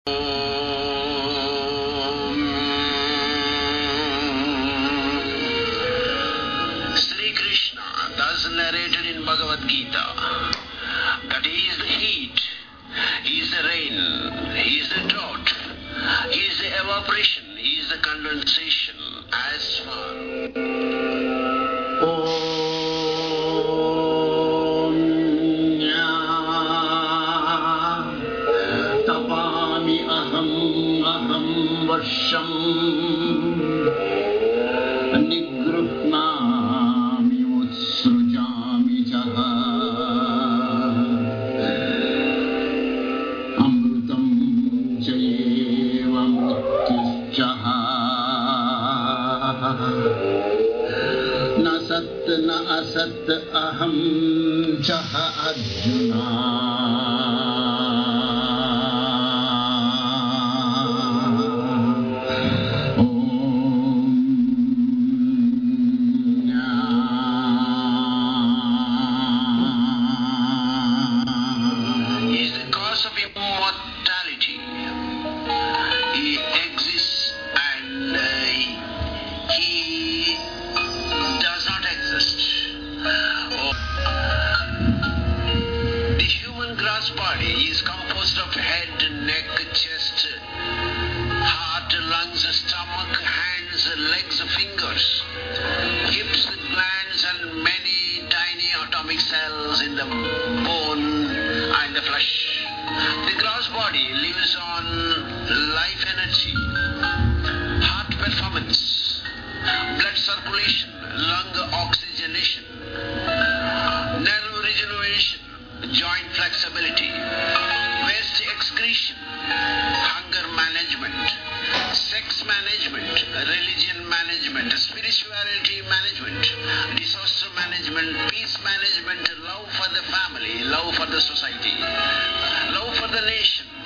Sri Krishna thus narrated in Bhagavad Gita that He is the heat, He is the rain, He is the drought, He is the evaporation, He is the condensation as far. Tapami aham varsham nigruhnami utsrujami jaha amrutam jayeva mrityusjaha na sat na asat aham jaha arjuna. Cells in the bone and the flesh. The gross body lives on life energy, heart performance, blood circulation, lung oxygenation, nerve regeneration, joint flexibility, waste excretion, hunger management, sex management, religion management, spirituality management, disaster management, peace management, love for the family, love for the society, love for the nation,